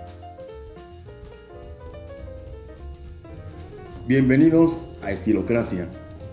Bienvenidos a Estilocracia,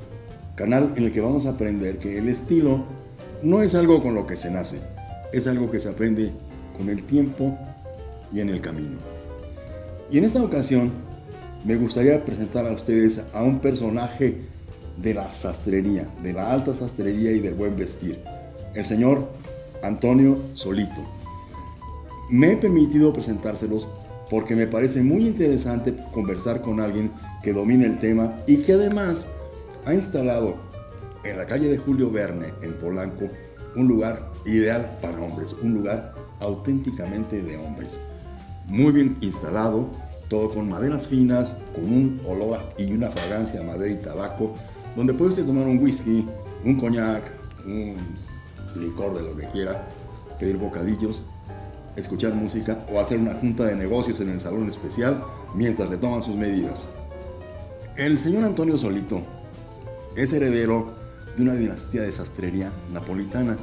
canal en el que vamos a aprender que el estilo no es algo con lo que se nace, es algo que se aprende con el tiempo y en el camino. Y en esta ocasión me gustaría presentar a ustedes a un personaje de la sastrería, de la alta sastrería y del buen vestir, el señor Antonio Solito. Me he permitido presentárselos porque me parece muy interesante conversar con alguien que domina el tema y que además ha instalado en la calle de Julio Verne, en Polanco, un lugar ideal para hombres, un lugar auténticamente de hombres. Muy bien instalado, todo con maderas finas, con un olor y una fragancia a madera y tabaco, donde puede usted tomar un whisky, un coñac, un licor de lo que quiera, pedir bocadillos, escuchar música o hacer una junta de negocios en el salón especial mientras le toman sus medidas. El señor Antonio Solito es heredero de una dinastía de sastrería napolitana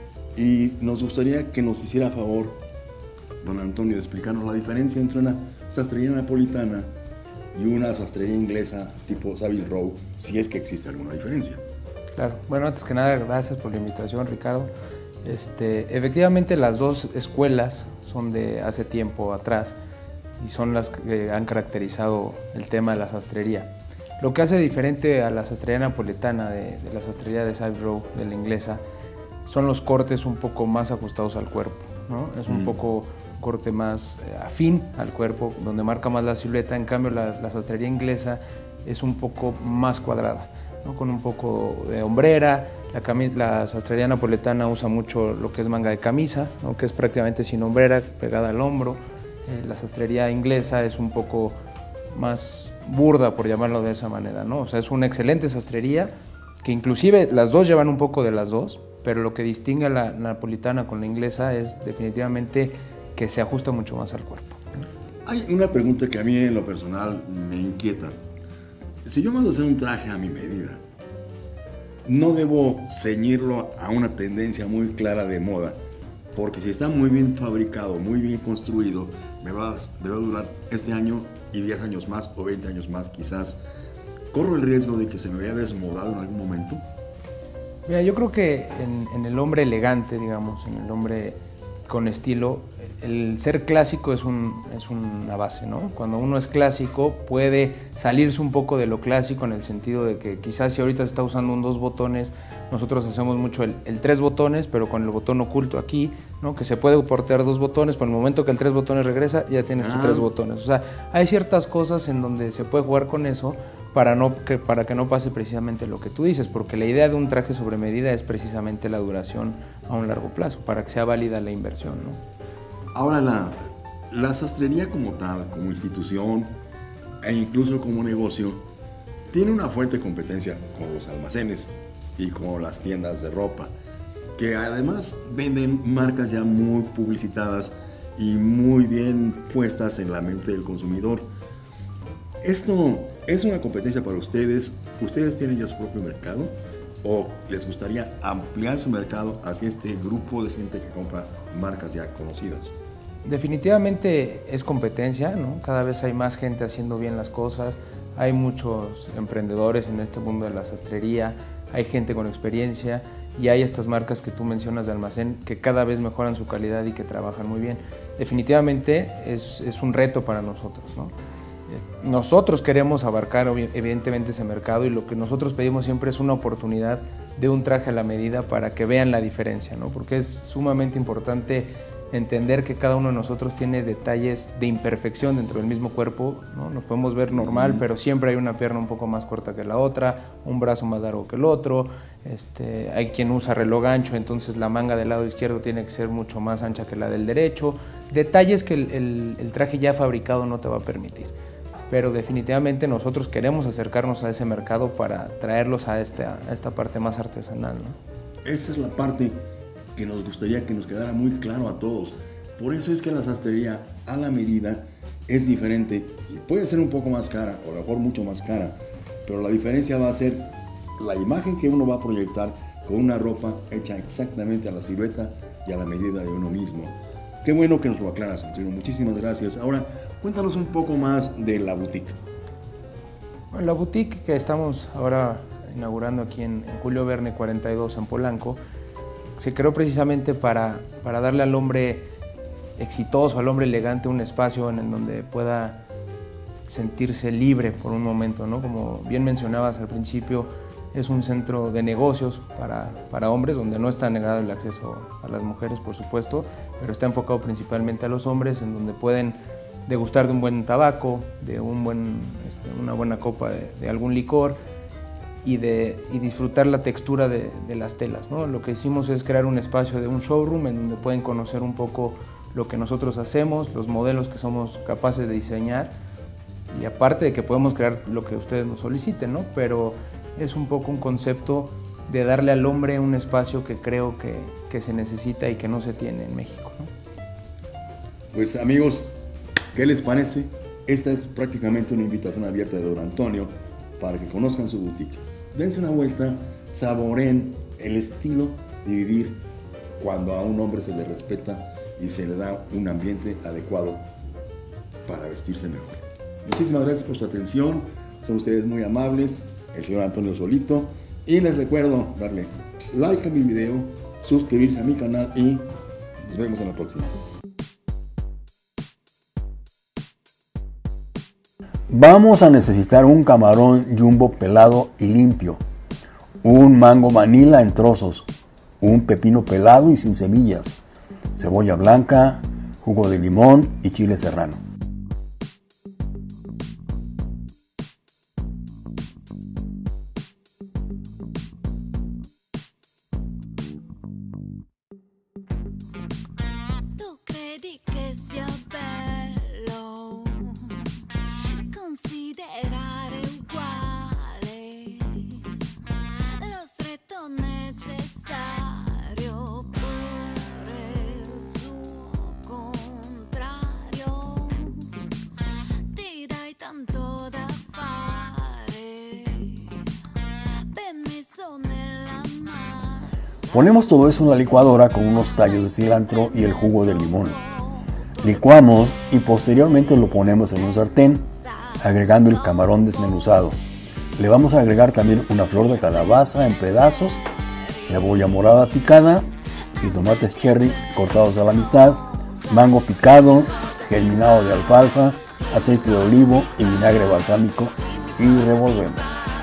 y nos gustaría que nos hiciera favor, don Antonio, de explicarnos la diferencia entre una sastrería napolitana y una sastrería inglesa tipo Savile Row, si es que existe alguna diferencia. Claro, bueno, antes que nada, gracias por la invitación, Ricardo. Efectivamente, las dos escuelas son de hace tiempo atrás y son las que han caracterizado el tema de la sastrería. Lo que hace diferente a la sastrería napolitana de la sastrería de Savile Row, de la inglesa, son los cortes un poco más ajustados al cuerpo, ¿no? Es un poco corte más afín al cuerpo, donde marca más la silueta. En cambio, la sastrería inglesa es un poco más cuadrada, ¿no? Con un poco de hombrera. La sastrería napoletana usa mucho lo que es manga de camisa, ¿no? Que es prácticamente sin hombrera, pegada al hombro. La sastrería inglesa es un poco más burda, por llamarlo de esa manera, ¿no? O sea, es una excelente sastrería, que inclusive las dos llevan un poco de las dos, pero lo que distingue a la napolitana con la inglesa es definitivamente que se ajusta mucho más al cuerpo. Hay una pregunta que a mí en lo personal me inquieta. Si yo mando a hacer un traje a mi medida, no debo ceñirlo a una tendencia muy clara de moda, porque si está muy bien fabricado, muy bien construido, debe durar este año y 10 años más o 20 años más quizás. ¿Corro el riesgo de que se me vea desmodado en algún momento? Mira, yo creo que en el hombre elegante, digamos, en el hombre con estilo, el ser clásico es una base, ¿no? Cuando uno es clásico puede salirse un poco de lo clásico, en el sentido de que quizás si ahorita se está usando un 2 botones, nosotros hacemos mucho el 3 botones, pero con el botón oculto aquí, ¿no? Que se puede portear 2 botones, pero en el momento que el 3 botones regresa, ya tienes tus 3 botones. O sea, hay ciertas cosas en donde se puede jugar con eso para que no pase precisamente lo que tú dices, porque la idea de un traje sobre medida es precisamente la duración a un largo plazo, para que sea válida la inversión, ¿no? Ahora, la sastrería como tal, como institución e incluso como negocio, tiene una fuerte competencia con los almacenes y con las tiendas de ropa, que además venden marcas ya muy publicitadas y muy bien puestas en la mente del consumidor. ¿Esto es una competencia para ustedes? ¿Ustedes tienen ya su propio mercado? ¿O les gustaría ampliar su mercado hacia este grupo de gente que compra marcas ya conocidas? Definitivamente es competencia, ¿no? Cada vez hay más gente haciendo bien las cosas, hay muchos emprendedores en este mundo de la sastrería, hay gente con experiencia y hay estas marcas que tú mencionas de almacén que cada vez mejoran su calidad y que trabajan muy bien. Definitivamente es un reto para nosotros, ¿no? Nosotros queremos abarcar evidentemente ese mercado y lo que nosotros pedimos siempre es una oportunidad de un traje a la medida para que vean la diferencia, ¿no? Porque es sumamente importante entender que cada uno de nosotros tiene detalles de imperfección dentro del mismo cuerpo, ¿no? Nos podemos ver normal, pero siempre hay una pierna un poco más corta que la otra, un brazo más largo que el otro, hay quien usa reloj ancho, entonces la manga del lado izquierdo tiene que ser mucho más ancha que la del derecho, detalles que el traje ya fabricado no te va a permitir. Pero definitivamente nosotros queremos acercarnos a ese mercado para traerlos a esta parte más artesanal, ¿no? Esa es la parte que nos gustaría que nos quedara muy claro a todos. Por eso es que la sastrería a la medida es diferente y puede ser un poco más cara, o a lo mejor mucho más cara, pero la diferencia va a ser la imagen que uno va a proyectar con una ropa hecha exactamente a la silueta y a la medida de uno mismo. Qué bueno que nos lo aclaras, Antonio. Muchísimas gracias. Ahora, cuéntanos un poco más de la boutique. Bueno, la boutique que estamos ahora inaugurando aquí en Julio Verne 42 en Polanco, se creó precisamente para darle al hombre exitoso, al hombre elegante, un espacio en el donde pueda sentirse libre por un momento, ¿no? Como bien mencionabas al principio, es un centro de negocios para hombres, donde no está negado el acceso a las mujeres, por supuesto, pero está enfocado principalmente a los hombres, en donde pueden degustar de un buen tabaco, de una buena copa de algún licor y disfrutar la textura de las telas, ¿no? Lo que hicimos es crear un espacio de un showroom en donde pueden conocer un poco lo que nosotros hacemos, los modelos que somos capaces de diseñar, y aparte de que podemos crear lo que ustedes nos soliciten, ¿no? Pero es un poco un concepto de darle al hombre un espacio que creo que se necesita y que no se tiene en México, ¿no? Pues amigos, ¿qué les parece? Esta es prácticamente una invitación abierta de don Antonio para que conozcan su boutique. Dense una vuelta, saboreen el estilo de vivir cuando a un hombre se le respeta y se le da un ambiente adecuado para vestirse mejor. Muchísimas gracias por su atención, son ustedes muy amables, el señor Antonio Solito, y les recuerdo darle like a mi video, suscribirse a mi canal y nos vemos en la próxima. Vamos a necesitar un camarón jumbo pelado y limpio, un mango manila en trozos, un pepino pelado y sin semillas, cebolla blanca, jugo de limón y chile serrano. Tu credi che sia bello considerare uguale lo stretto necessario pure il suo contrario, ti dai tanto da fare ben messo nella massa. Ponemos todo eso en la licuadora con unos tallos de cilantro y el jugo de limón. Licuamos y posteriormente lo ponemos en un sartén, agregando el camarón desmenuzado. Le vamos a agregar también una flor de calabaza en pedazos, cebolla morada picada y tomates cherry cortados a la mitad, mango picado, germinado de alfalfa, aceite de olivo y vinagre balsámico, y revolvemos.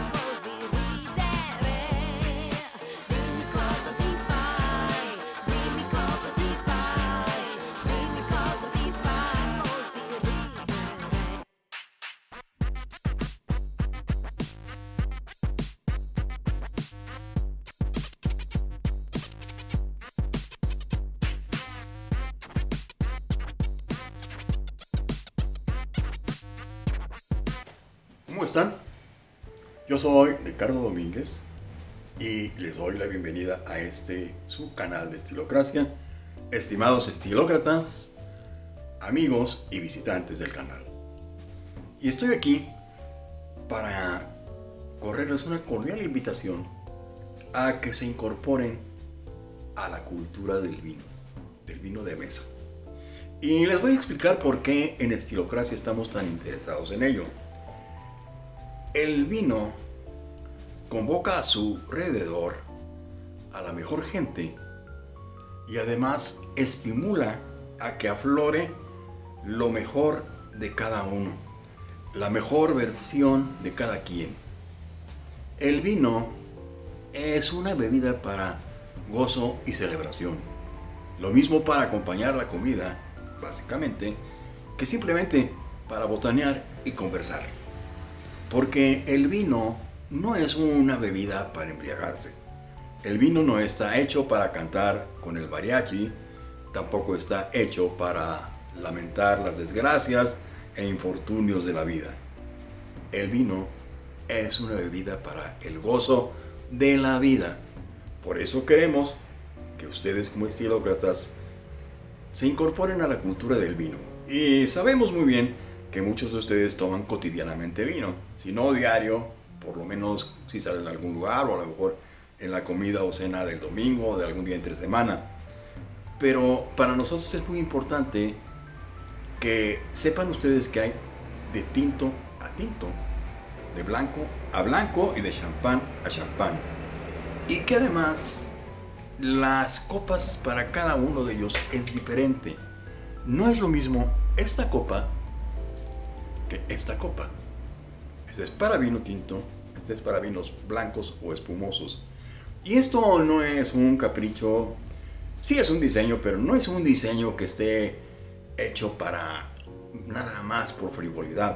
¿Cómo están? Yo soy Ricardo Domínguez y les doy la bienvenida a su canal de Estilocracia. Estimados estilócratas, amigos y visitantes del canal. Y estoy aquí para correrles una cordial invitación a que se incorporen a la cultura del vino de mesa. Y les voy a explicar por qué en Estilocracia estamos tan interesados en ello. El vino convoca a su alrededor a la mejor gente y además estimula a que aflore lo mejor de cada uno, la mejor versión de cada quien. El vino es una bebida para gozo y celebración, lo mismo para acompañar la comida, básicamente, que simplemente para botanear y conversar. Porque el vino no es una bebida para embriagarse. El vino no está hecho para cantar con el mariachi, tampoco está hecho para lamentar las desgracias e infortunios de la vida. El vino es una bebida para el gozo de la vida. Por eso queremos que ustedes como estilócratas se incorporen a la cultura del vino. Y sabemos muy bien que muchos de ustedes toman cotidianamente vino, si no diario, por lo menos si salen a algún lugar o a lo mejor en la comida o cena del domingo o de algún día entre semana. Pero para nosotros es muy importante que sepan ustedes que hay de tinto a tinto, de blanco a blanco y de champán a champán. Y que además las copas para cada uno de ellos es diferente. No es lo mismo esta copa que esta copa. Este es para vino tinto, este es para vinos blancos o espumosos. Y esto no es un capricho, sí es un diseño, pero no es un diseño que esté hecho para nada más por frivolidad.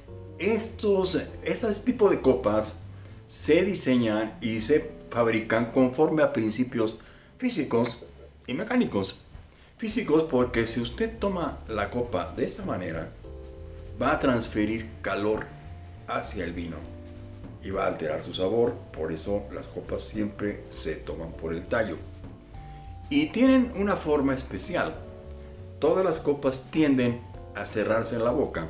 Ese tipo de copas se diseñan y se fabrican conforme a principios físicos y mecánicos. Físicos porque si usted toma la copa de esta manera, va a transferir calor hacia el vino y va a alterar su sabor. Por eso las copas siempre se toman por el tallo. Y tienen una forma especial. Todas las copas tienden a cerrarse en la boca.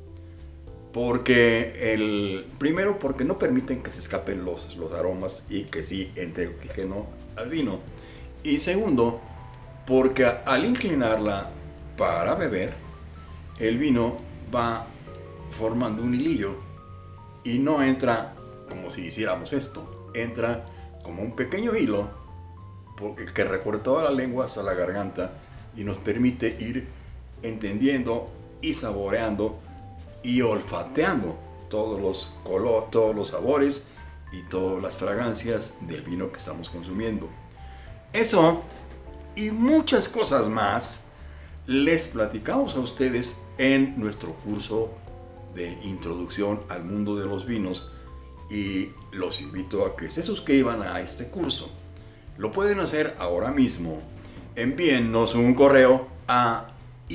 Primero porque no permiten que se escapen los aromas y que sí entre oxígeno al vino. Y segundo, porque al inclinarla para beber, el vino va formando un hilillo y no entra como si hiciéramos esto. Entra como un pequeño hilo que recorre toda la lengua hasta la garganta y nos permite ir entendiendo y saboreando y olfateando todos los colores, todos los sabores y todas las fragancias del vino que estamos consumiendo. Eso y muchas cosas más les platicamos a ustedes en nuestro curso de introducción al mundo de los vinos y los invito a que se suscriban a este curso. Lo pueden hacer ahora mismo. Envíennos un correo a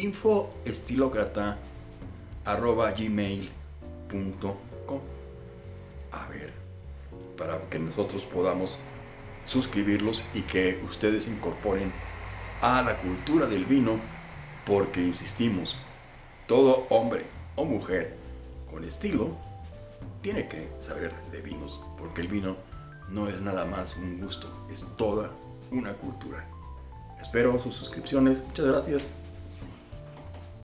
infoestilocrata@gmail.com. A ver, para que nosotros podamos suscribirlos y que ustedes se incorporen a la cultura del vino, porque insistimos, todo hombre o mujer con estilo tiene que saber de vinos, porque el vino no es nada más un gusto, es toda una cultura. Espero sus suscripciones. Muchas gracias.